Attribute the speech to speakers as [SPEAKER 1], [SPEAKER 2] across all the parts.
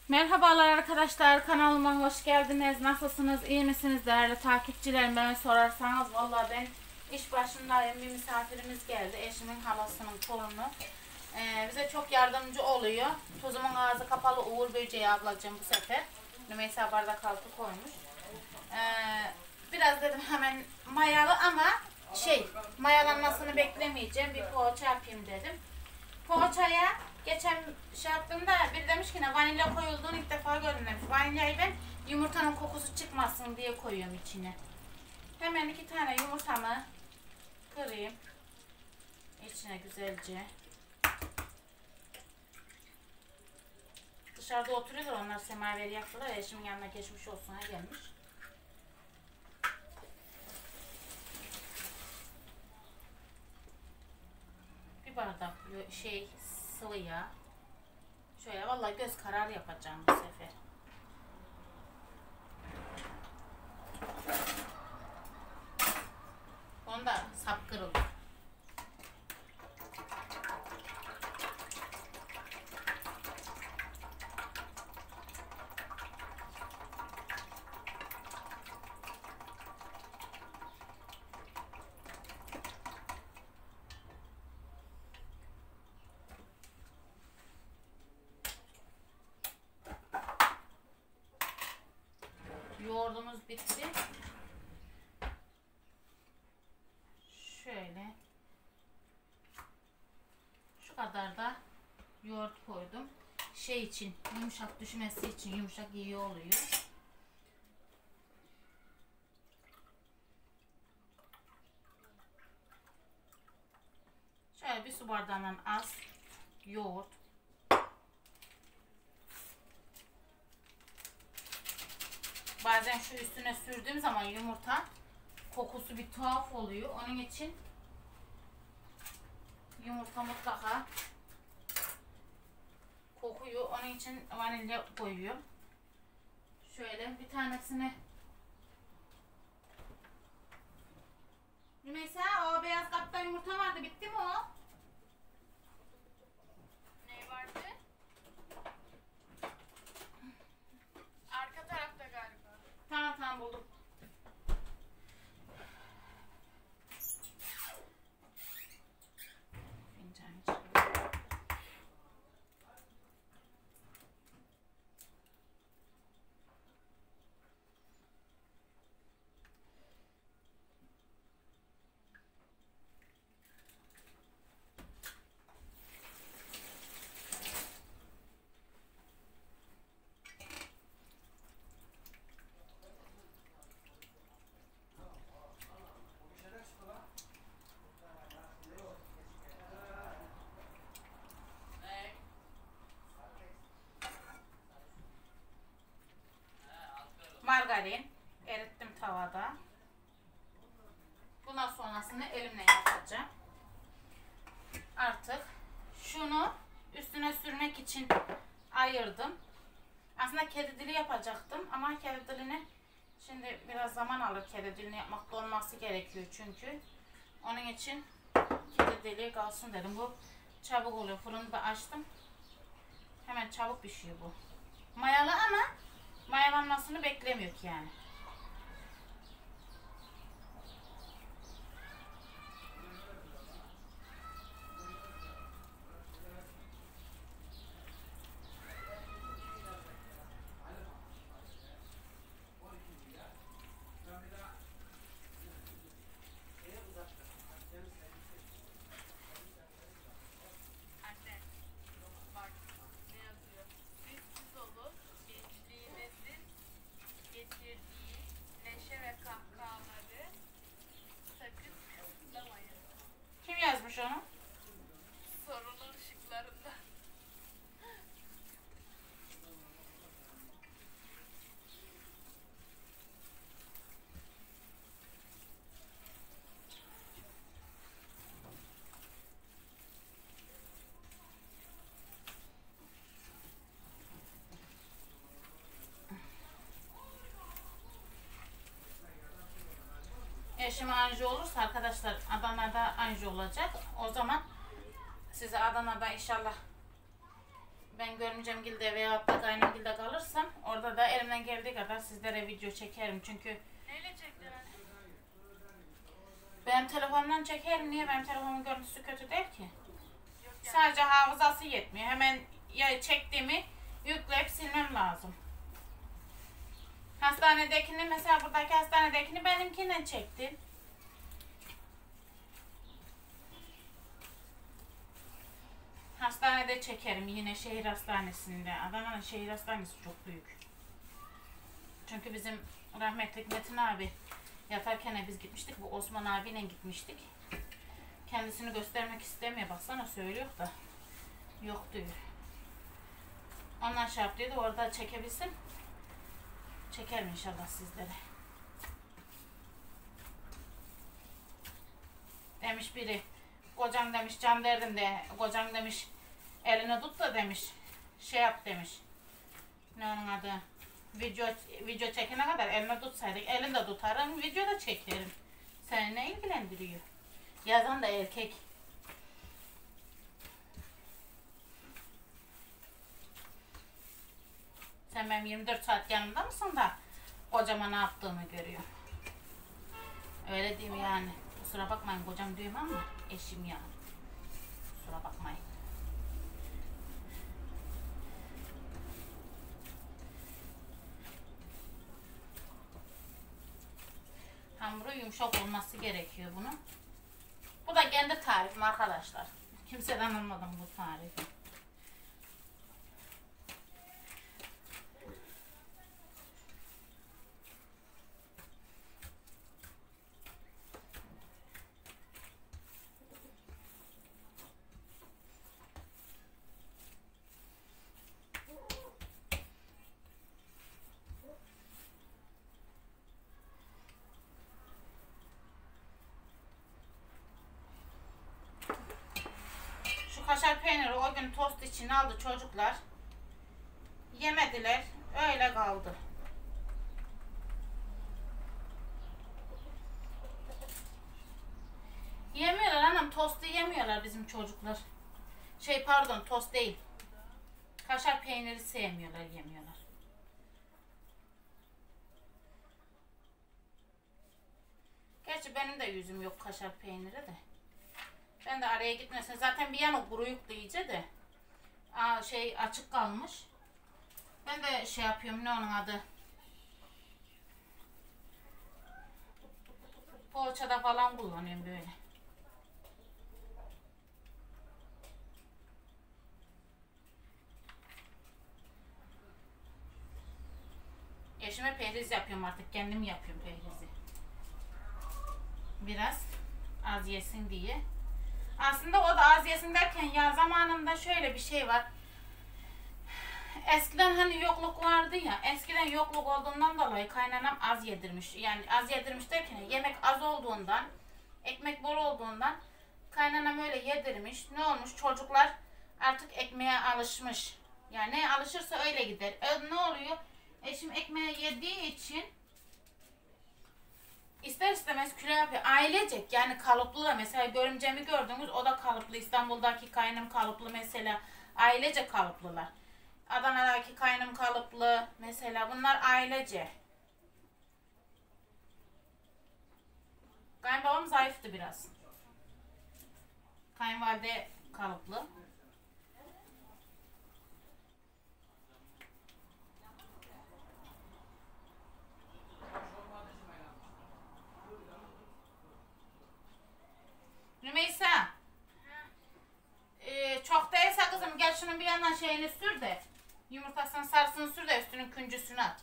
[SPEAKER 1] Merhabalar arkadaşlar, kanalıma hoş geldiniz. Nasılsınız, iyi misiniz değerli takipçilerim? Bana sorarsanız vallahi ben iş başındayım. Bir misafirimiz geldi, eşimin halasının torunu. Bize çok yardımcı oluyor. Tuzumun ağzı kapalı Uğur Böceği ablacığım bu sefer. Rümeysa bardak altı koymuş. Biraz dedim hemen mayalı ama mayalanmasını beklemeyeceğim. Bir poğaça yapayım dedim. Poğaçaya geçen şey yaptığımda biri demiş ki ne vanilya koyulduğunu ilk defa gördüm demiş. Vanilyayı ben yumurtanın kokusu çıkmasın diye koyuyorum içine. Hemen 2 tane yumurtamı kırayım. İçine güzelce. Dışarıda oturuyorlar onlar, semaveri yaktılar. Eşimin yanına geçmiş olsuna gelmiş. Bir bardak sıvı yağ. Şöyle vallahi göz kararı yapacağım bu sefer. Onda sap kırıldı. Yoğurdumuz bitti. Şöyle şu kadar da yoğurt koydum. İçin yumuşak düşmesi için, yumuşak iyi oluyor. Şöyle bir su bardağından az yoğurt. Bazen şu üstüne sürdüğüm zaman yumurta kokusu bir tuhaf oluyor. Onun için yumurta mutlaka kokuyor. Onun için vanilya koyuyorum. Şöyle bir tanesini. Rümeysa, o beyaz kapta yumurta vardı. Bitti mi o?
[SPEAKER 2] Ne vardı? Arka tarafta galiba.
[SPEAKER 1] Tamam buldum. Margarin erittim tavada. Bundan sonrasını elimle yapacağım. Artık şunu üstüne sürmek için ayırdım. Aslında kedi dili yapacaktım ama kedi dilini şimdi biraz zaman alır, kedi dilini yapmakta olması gerekiyor çünkü. Onun için kedi dili kalsın dedim. Bu çabuk oluyor. Fırını da açtım. Hemen çabuk pişiyor bu. Mayalı ama mayalanmasını beklemiyor ki yani.
[SPEAKER 2] Anne, bak ne yazıyor? Sessiz olun, gençliğinizin getirdiği neşe ve kahkahaları sakın kısıtlamayın.
[SPEAKER 1] Kim yazmış onu?
[SPEAKER 2] Sorunun ışıklarında.
[SPEAKER 1] Eşim anji olursa arkadaşlar, Adana'da anji olacak. O zaman size Adana'da inşallah ben görümcemgilde veyahut da kaynımgilde sizlere video çekerim çünkü
[SPEAKER 2] Neyle çektin anne?
[SPEAKER 1] benim telefondan çekerim. Niye? Benim telefonun görüntüsü kötü değil ki.
[SPEAKER 2] Yok yani.
[SPEAKER 1] Sadece hafızası yetmiyor. Hemen ya çektiğimi yükleyip silmem lazım. Hastanedekini mesela buradaki hastanedekini benimkinden çektim. Hastanede çekerim yine şehir hastanesinde. Adana'nın şehir hastanesi çok büyük. Çünkü bizim rahmetli Metin abi yatarken biz gitmiştik. Bu Osman abiyle gitmiştik. Kendisini göstermek istemiyor. Baksana söylüyor da. Yok diyor. Ondan şey yaptıydı. Orada çekebilsin. Çekerim inşallah sizlere. Demiş biri. Kocam demiş can derdim de. Kocam demiş elini tut da demiş. Şey yap demiş. Ne onun adı? Video çekene kadar elini tutsaydık. Elini de tutarım. Video da çekerim. Seni ne ilgilendiriyor? Yazan da erkek. Sen benim 24 saat yanımda mısın da kocama ne yaptığımı görüyor. Öyle diyeyim yani. Kusura bakmayın kocam diyorum ama eşim yani. Kusura bakmayın. Hamuru yumuşak olması gerekiyor bunun. Bu da kendi tarifim arkadaşlar. Kimseden almadım bu tarifi. Kaşar peyniri o gün tost için aldı çocuklar. Yemediler. Öyle kaldı. Yemiyorlar anam. Tostu yemiyorlar bizim çocuklar. Pardon tost değil. Kaşar peyniri sevmiyorlar, yemiyorlar. Gerçi benim de yüzüm yok kaşar peyniri de. Ben de araya gitmesin. Zaten bir yana kuruyuktu iyice de. Açık kalmış. Ben de şey yapıyorum. Ne onun adı? Poğaçada falan kullanıyorum böyle. Eşime pehriz yapıyorum artık. Kendim yapıyorum pehrizi. Biraz az yesin diye. Aslında o da az yesin derken ya zamanında şöyle bir şey var. Eskiden hani yokluk vardı ya. Eskiden yokluk olduğundan dolayı kaynanam az yedirmiş. Yani az yedirmiş derken yemek az olduğundan, ekmek bol olduğundan kaynanam öyle yedirmiş. Ne olmuş? Çocuklar artık ekmeğe alışmış. Yani ne alışırsa öyle gider. Ne oluyor? Eşim ekmeği yediği için İster istemez kilo yapıyor. Ailecek yani kalıplı da mesela görümcemi gördünüz o da kalıplı. İstanbul'daki kaynım kalıplı mesela. Ailece kalıplılar. Adana'daki kaynım kalıplı mesela. Bunlar ailece. Kayınbabam zayıftı biraz. Kayınvalide kalıplı. Rümeysa. Çok değilse kızım gel şunun bir yandan şeyini sür de. Yumurtasının sarısını sür de üstünün küncüsünü at.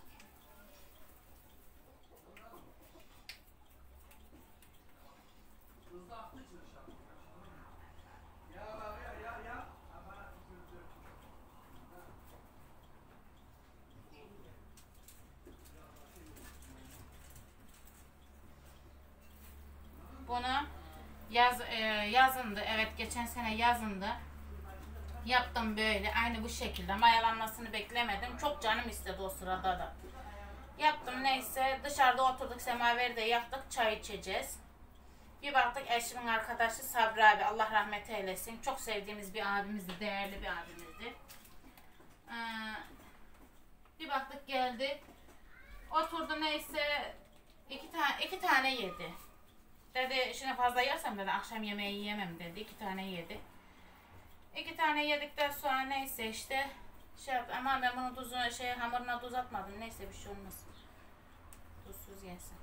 [SPEAKER 1] Bunu yazındı. Evet geçen sene yazındı. Yaptım böyle aynı bu şekilde. Mayalanmasını beklemedim. Çok canım istedi o sırada da. Yaptım neyse. Dışarıda oturduk semaveri de yaktık. Çay içeceğiz. Bir baktık eşimin arkadaşı Sabri abi. Allah rahmet eylesin. Çok sevdiğimiz bir abimizdi. Değerli bir abimizdi. Bir baktık geldi. Oturdu neyse iki tane yedi. Dedi şimdi fazla yersem dedi akşam yemeği yiyemem dedi. 2 tane yedi. 2 tane yedikten sonra neyse işte şey yaptı. Ama ben bunu hamuruna tuz atmadım. Neyse bir şey olmaz. Tuzsuz yesin.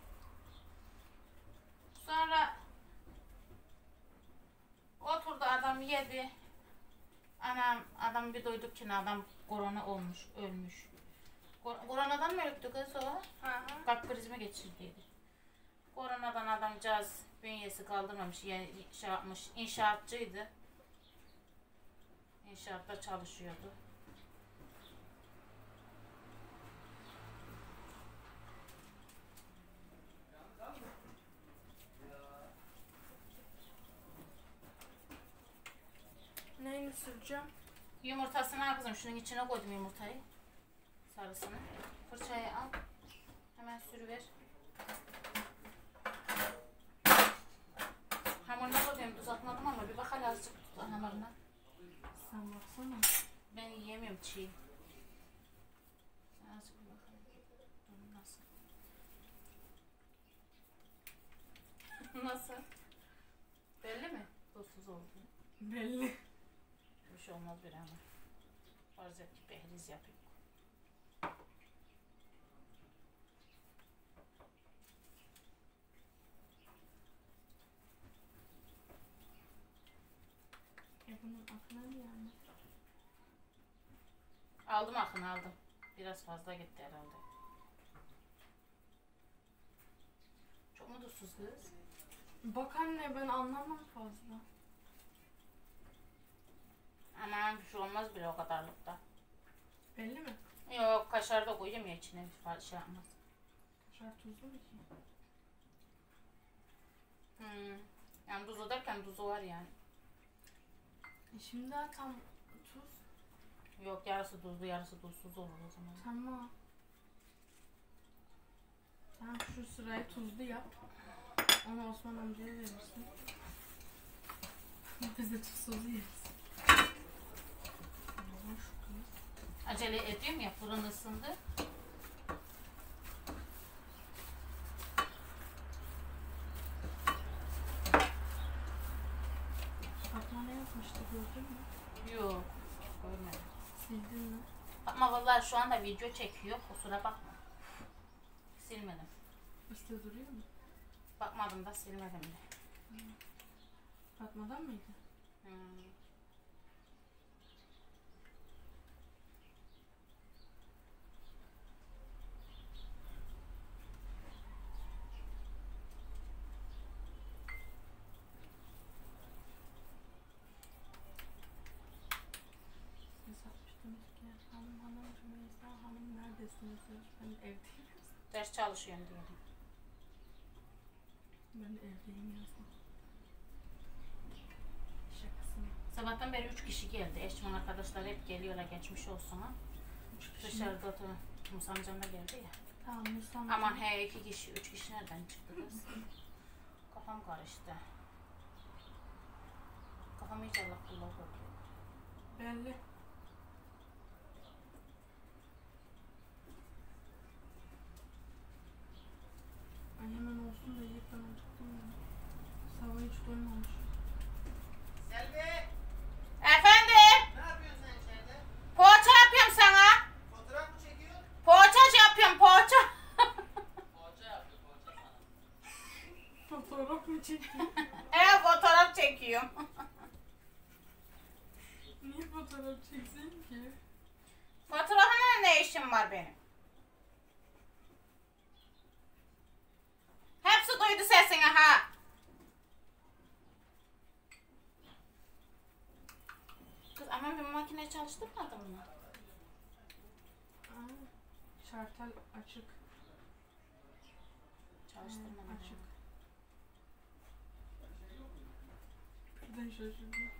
[SPEAKER 1] Sonra oturdu adam yedi. Anam adam bir duyduk ki adam korona olmuş, ölmüş. Koronadan mı öldü kız o? Kalp krizi mi geçirdiydi? Koronadan adamcağız bünyesi kaldırmamış, yani şey yapmış, inşaatçıydı. İnşaatta çalışıyordu.
[SPEAKER 2] Neyini süreceğim?
[SPEAKER 1] Yumurtasını al kızım, şunun içine koydum yumurtayı. Sarısını. Fırçayı al. Hemen sürüver. Hamuruna koyuyorum, tuz atmadım ama bir bak azıcık tuz hamuruna.
[SPEAKER 2] Sen baksana.
[SPEAKER 1] Ben yiyemiyorum çiğ. Azıcık bir bakalım. Nasıl? Nasıl? Belli mi? Tuzsuz oldu.
[SPEAKER 2] Belli.
[SPEAKER 1] Bir şey olmaz bir ama. Farz et ki behriz yapayım.
[SPEAKER 2] Bunun aklına mı yani?
[SPEAKER 1] Aldım akını aldım. Biraz fazla gitti herhalde. Çok mu tuzsuz kız?
[SPEAKER 2] Bak anne ben anlamam fazla.
[SPEAKER 1] Aman bir şey olmaz bile o kadarlıkta.
[SPEAKER 2] Belli mi?
[SPEAKER 1] Yok kaşar da koyayım ya içine bir şey yapmaz.
[SPEAKER 2] Kaşar tuzlu mu ki?
[SPEAKER 1] Yani tuzu derken tuzu var yani.
[SPEAKER 2] Şimdi tam tuz.
[SPEAKER 1] Yok yarısı tuzlu yarısı tuzsuz olur o zaman.
[SPEAKER 2] Tamam. Sen şu sırayı tuzlu yap. Onu Osman amcaya verirsin. Biz de tuzsuz yeriz.
[SPEAKER 1] Acele ediyorum ya, fırın ısındı.
[SPEAKER 2] Fatma ne yapmıştı gördün mü?
[SPEAKER 1] Yok görmedim.
[SPEAKER 2] Sildin mi?
[SPEAKER 1] Ama vallahi şu anda video çekiyor, kusura bakma. Silmedim.
[SPEAKER 2] Üstte duruyor mu?
[SPEAKER 1] Bakmadım da silmedim de.
[SPEAKER 2] Fatma'dan mıydı? Hanım Rümeysa Hanım neredesiniz? Ben evdeyim.
[SPEAKER 1] Ders çalışıyorum diyelim.
[SPEAKER 2] Ben evdeyim yazdım. Şakasını.
[SPEAKER 1] Sabahtan beri 3 kişi geldi. Eşimin arkadaşları hep geliyorlar, geçmiş olsun ha. Dışarıda oturan Musa amcam da geldi ya.
[SPEAKER 2] Tamam Musa amcam.
[SPEAKER 1] Aman he 2 kişi, 3 kişi nereden çıktı kız? Kafam karıştı. Kafam hiç Allah kullah oldu.
[SPEAKER 2] Belli. Ay hemen olsun da yiyip ben acıktım ya. Sabah hiç doymamış.
[SPEAKER 3] Selvi!
[SPEAKER 1] Efendim?
[SPEAKER 3] Ne yapıyorsun sen içeride?
[SPEAKER 1] Poğaça yapıyorum sana.
[SPEAKER 3] Fotoğraf mı çekiyorsun?
[SPEAKER 1] Poğaça yapıyorum, poğaça.
[SPEAKER 3] Poğaça yapıyor, poğaça sana.
[SPEAKER 2] Fotoğraf mı çektin?
[SPEAKER 1] Evet, fotoğraf çekiyorum.
[SPEAKER 2] Niye fotoğraf çeksin ki?
[SPEAKER 1] Fotoğrafına ne işim var benim? Hepsi duydu sesini ha. Kız ama bir makine çalıştırmadım mı?
[SPEAKER 2] Aa, şartel açık.
[SPEAKER 1] Çalıştırmadım.
[SPEAKER 2] Açık. Birden şaşırdım.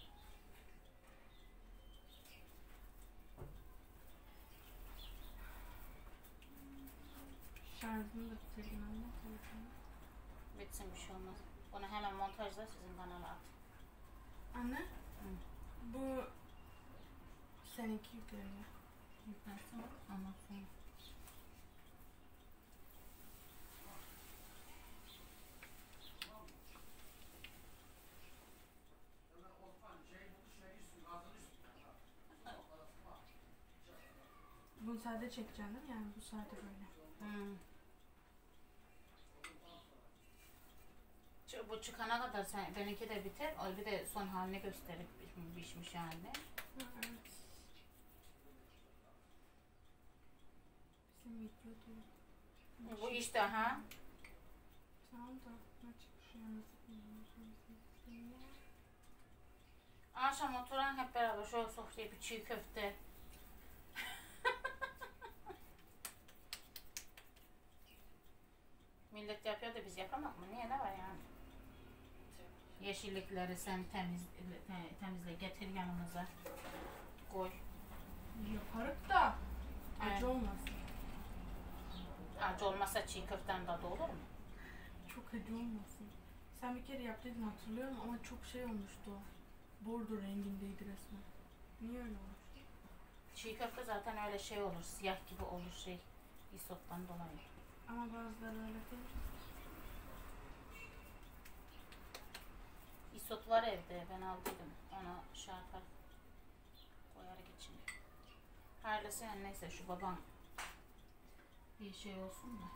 [SPEAKER 2] Şarjını da bitirdim anne telefonu.
[SPEAKER 1] Bitsin bir şey olmaz. Bunu hemen montajla sizin kanala at.
[SPEAKER 2] Anne, bu seninki yükleniyor.
[SPEAKER 1] Yüklensin ondan sonra.
[SPEAKER 2] Bunu sade çekeceksin değil mi? Yani bu sade böyle.
[SPEAKER 1] Bu çıkana kadar sen benimki de biter. O bir de son halini gösterip pişmiş halini.
[SPEAKER 2] Evet. Bizim video diyor.
[SPEAKER 1] Bu işte ha.
[SPEAKER 2] Tamam da ne çıkmış yani?
[SPEAKER 1] Akşam oturan hep beraber şöyle sofraya bir çiğ köfte. Millet yapıyor da biz yapamak mı? Niye, ne var yani? Yeşillikleri sen temizle getir yanımıza. Koy.
[SPEAKER 2] Yaparık da
[SPEAKER 1] Evet.
[SPEAKER 2] acı olmasın.
[SPEAKER 1] Acı olmasa çiğ köften tadı olur mu?
[SPEAKER 2] Çok acı olmasın. Sen bir kere yaptıydın hatırlıyorum ama çok şey olmuştu o. Bordo rengindeydi resmen. Niye öyle olmuş?
[SPEAKER 1] Çiğ köfte zaten öyle şey olur, siyah gibi olur şey. Isottan dolayı.
[SPEAKER 2] Ama bazıları öyle değil.
[SPEAKER 1] Isot var evde, ben aldıydım. Ona şey yapar, koyar geçin. Hayırlısı yani, neyse şu babam bir şey olsun da.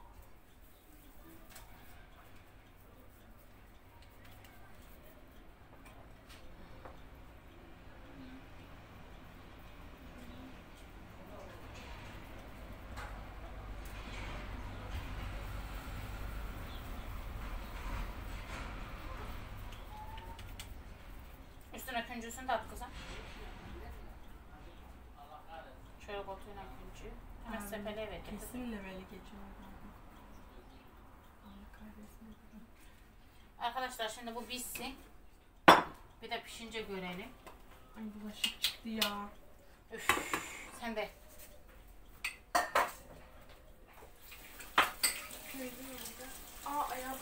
[SPEAKER 1] Üstüne küncüsünü de at kızım. Şöyle koltuğuna küncüğü. Hemen sepeleye ver.
[SPEAKER 2] Kesin leveli geçiyor. Allah kahretsin.
[SPEAKER 1] Arkadaşlar şimdi bu pişsin. Bir de pişince görelim.
[SPEAKER 2] Ay bulaşık çıktı ya.
[SPEAKER 1] Üf, sen de.
[SPEAKER 2] Neydi nerede? Aa ayağım.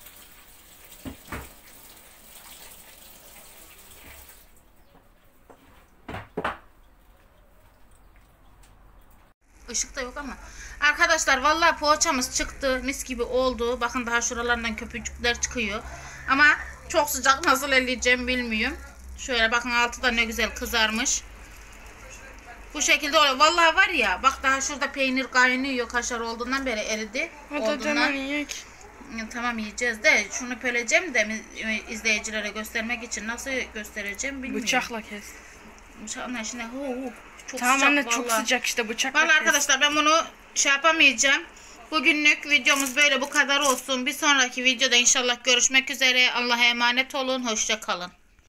[SPEAKER 1] Işık da yok ama. Arkadaşlar vallahi poğaçamız çıktı. Mis gibi oldu. Bakın daha şuralarından köpücükler çıkıyor. Ama çok sıcak, nasıl elleyeceğim bilmiyorum. Şöyle bakın, altı da ne güzel kızarmış. Bu şekilde oluyor. Vallahi var ya, bak daha şurada peynir kaynıyor. Kaşar olduğundan beri eridi.
[SPEAKER 2] yiyek.
[SPEAKER 1] Tamam, yiyeceğiz de şunu pöleceğim de izleyicilere göstermek için, nasıl göstereceğim bilmiyorum.
[SPEAKER 2] Bıçakla kes.
[SPEAKER 1] Bıçakla şimdi çok
[SPEAKER 2] Tamam
[SPEAKER 1] sıcak
[SPEAKER 2] anne,
[SPEAKER 1] vallahi.
[SPEAKER 2] çok sıcak işte, bıçakla
[SPEAKER 1] Vallahi
[SPEAKER 2] kes.
[SPEAKER 1] arkadaşlar ben bunu şey yapamayacağım. Bugünlük videomuz böyle bu kadar olsun. Bir sonraki videoda inşallah görüşmek üzere. Allah'a emanet olun. Hoşça kalın.